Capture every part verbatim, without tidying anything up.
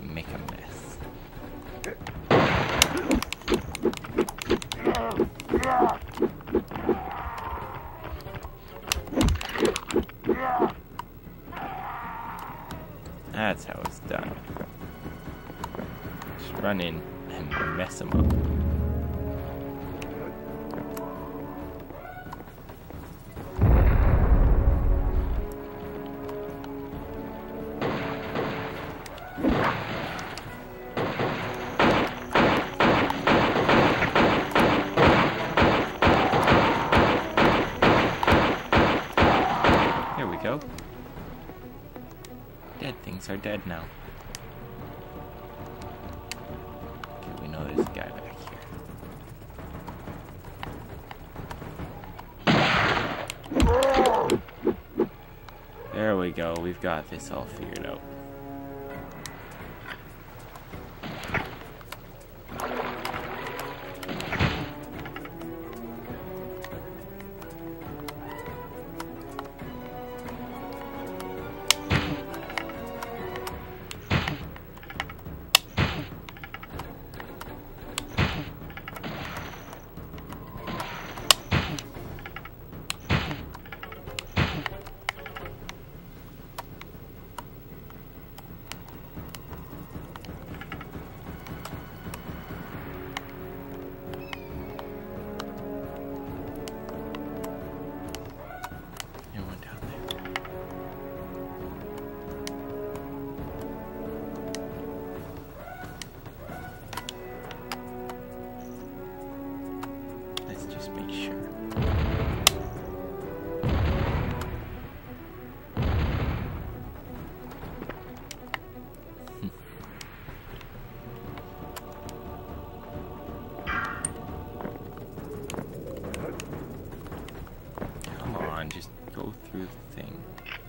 make a mess. That's how it's done. Just run in and mess them up. There we go. Dead things are dead now. Okay, we know there's a guy back here. There we go. We've got this all figured out. Just go through the thing.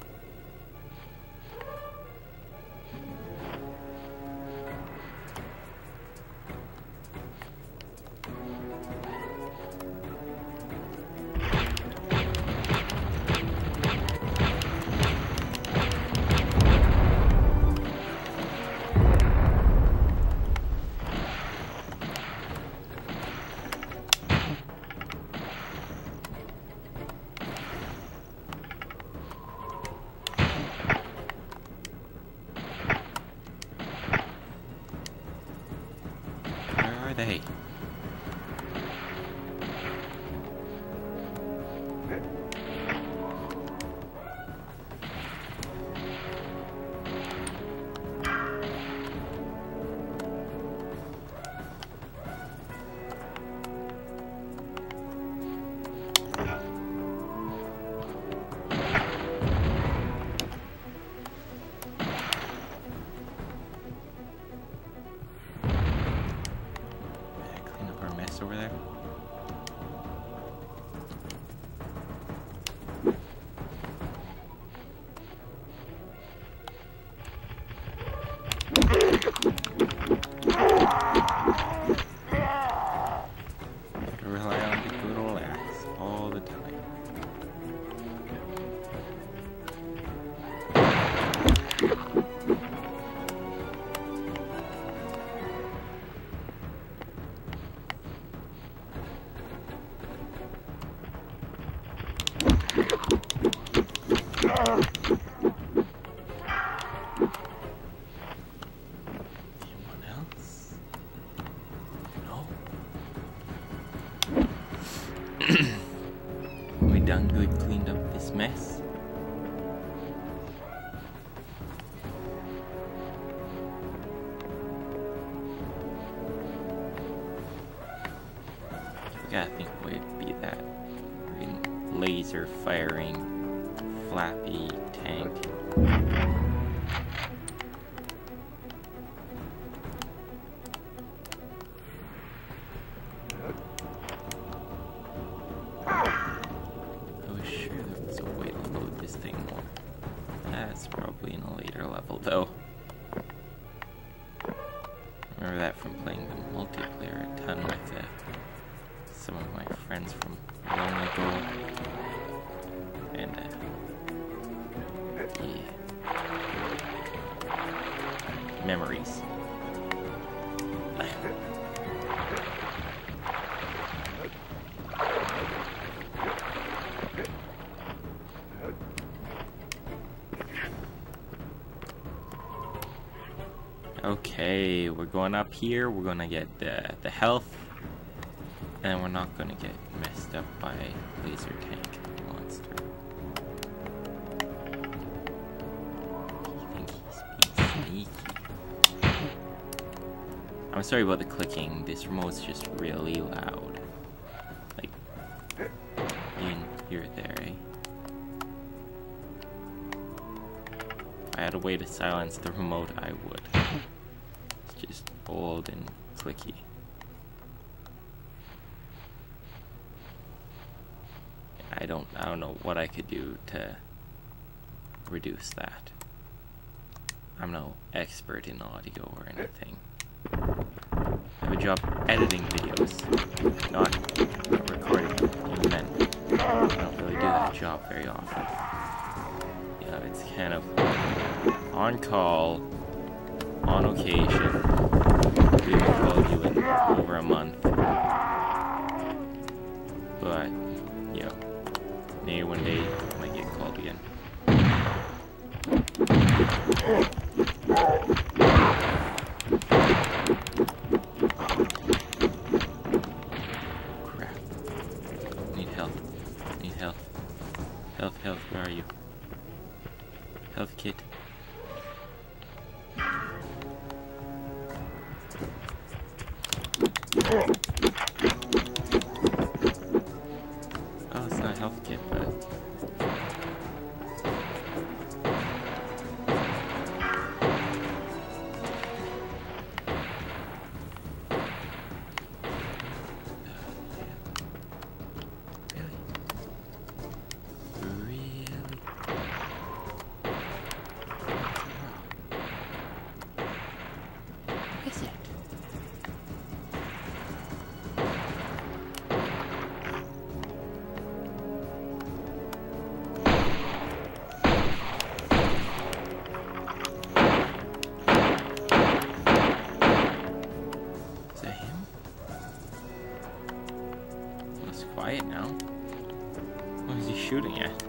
They? Over there. Have to rely on the good old axe all the time. Anyone else? No. We done good cleaned up this mess? I gotta think what would be that laser firing flappy tank. I was sure there was a way to load this thing more. That's probably in a later level though. Remember that from playing the multiplayer a ton with uh, some of my friends from long ago. And uh, yeah. memories. Okay, we're going up here. We're gonna get the the health, and we're not gonna get messed up by a laser tank monster. You think he's being sneaky? I'm sorry about the clicking. This remote's just really loud. Like, you can hear it there, eh? If I had a way to silence the remote, I would. It's just old and clicky. I don't I don't know what I could do to reduce that. I'm no expert in audio or anything. I have a job editing videos, not, not recording them. Even then, I don't really do that job very often. Yeah, it's kind of on call, on occasion. We haven't called you in over a month. But, you know, maybe one day I might get called again. Crap. Need help. Need help. Health, health, where are you? Health kit. Oh, it's not a health kit, but... Quiet now. What is he shooting at?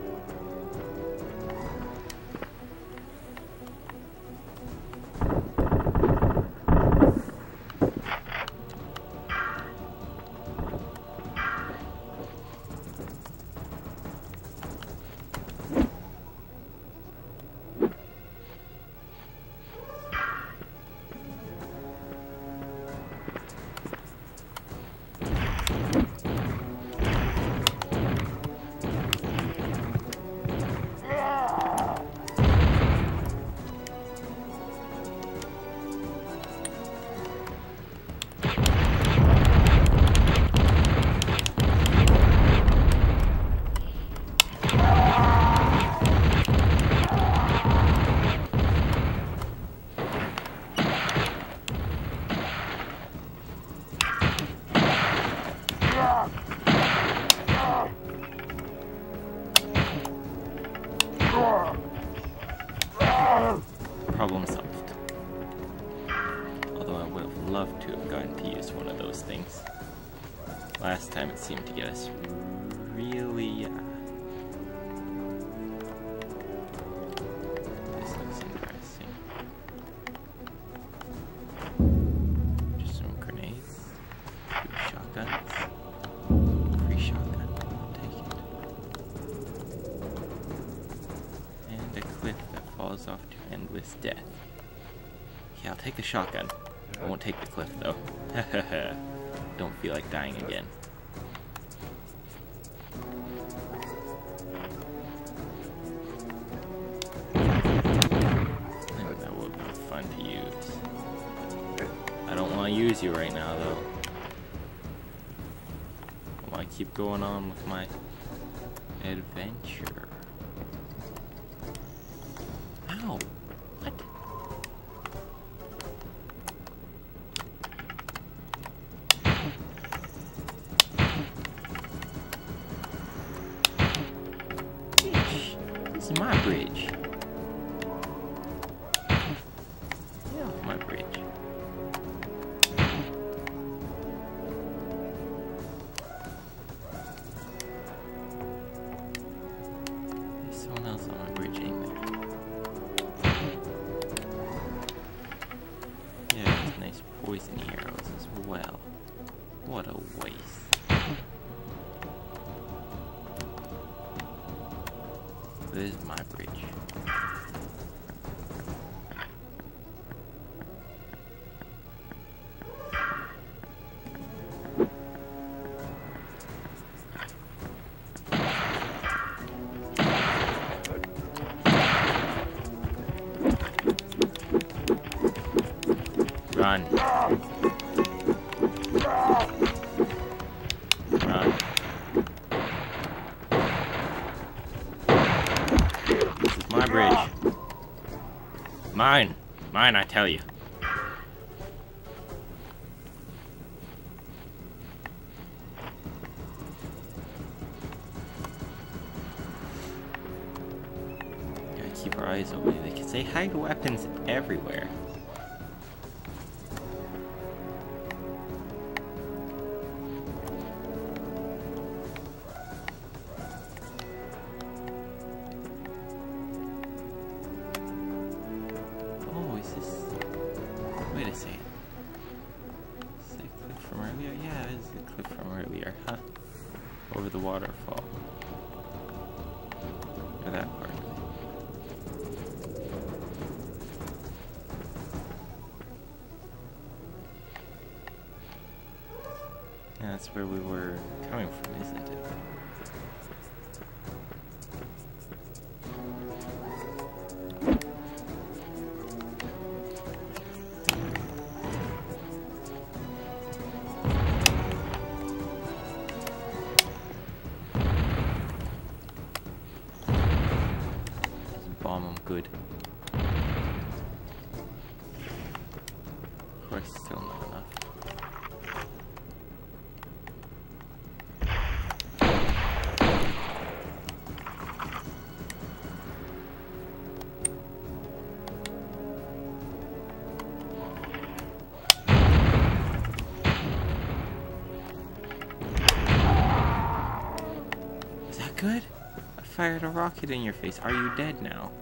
Problem solved. Although I would have loved to have gotten to use one of those things. Last time it seemed to get us really... Uh, this looks interesting. Just some grenades. Two shotguns. Free shotgun. I'll take it. And a cliff that falls off to end with death. Yeah, I'll take the shotgun. I won't take the cliff though. Don't feel like dying again. That would be fun to use. I don't want to use you right now though. I want to keep going on with my adventure. Ow! What? This is my bridge. poison arrows as well. What a waste. This is my bridge. Run. Run. This is my bridge. Mine. Mine, I tell you. Gotta keep our eyes open because they hide weapons everywhere. Wait a second. Is that a cliff from earlier? Yeah, it is a cliff from earlier, huh? Over the waterfall. Or that part of it. Yeah, that's where we were coming from, isn't it? Bomb them good. Of course, still not enough. Is that good? I fired a rocket in your face. Are you dead now?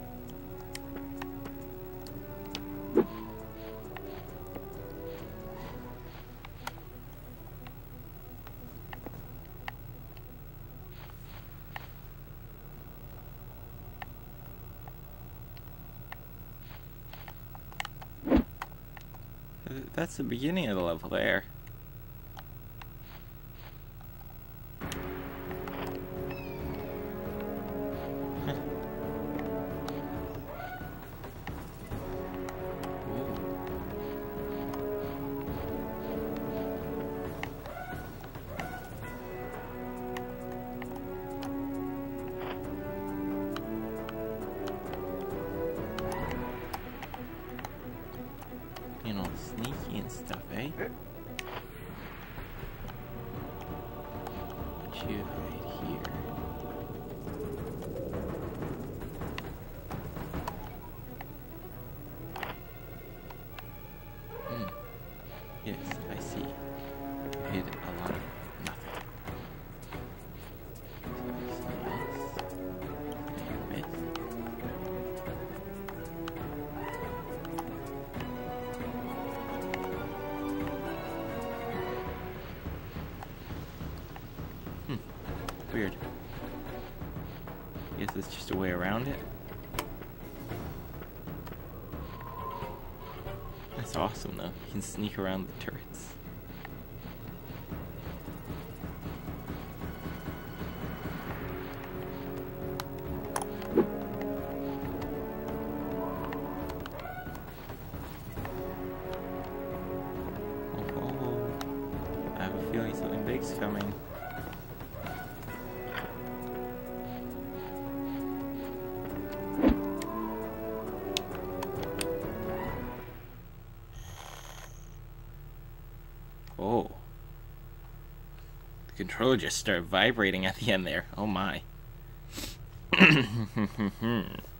That's the beginning of the level there. You know, sneaky and stuff, eh? Put you right here. Hmm. Yes, I see. You hid a lot of nothing. Weird. Guess it's just a way around it. That's awesome though. You can sneak around the turrets. Oh, I have a feeling something big's coming. Oh. The controller just started vibrating at the end there. Oh my.